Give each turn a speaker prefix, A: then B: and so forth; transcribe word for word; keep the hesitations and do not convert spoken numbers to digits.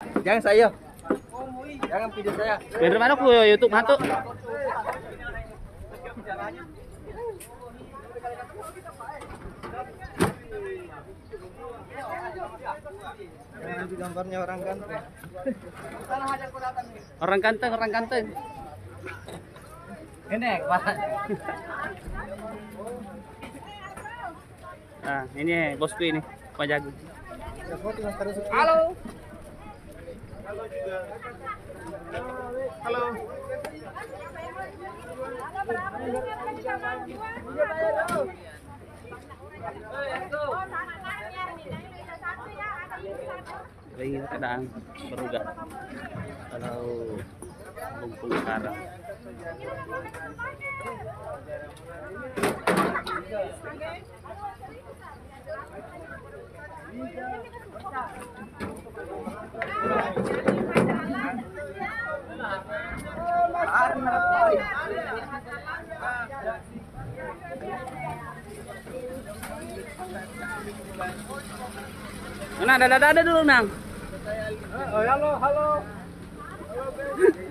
A: Jangan saya. Jangan video saya.
B: Bener mana ku YouTube mantu.
A: Nanti gambarnya orang ganteng.
B: Orang ganteng, orang ganteng.
A: Ini, Pak.
B: Nah, ini bosku ini, Pak Jago.
A: Halo. Halo.
B: Lagi keadaan berubah. Kalau lumpur sekarang. Mana ada ada ada dulu nang.
A: Oh, halo, halo. Halo,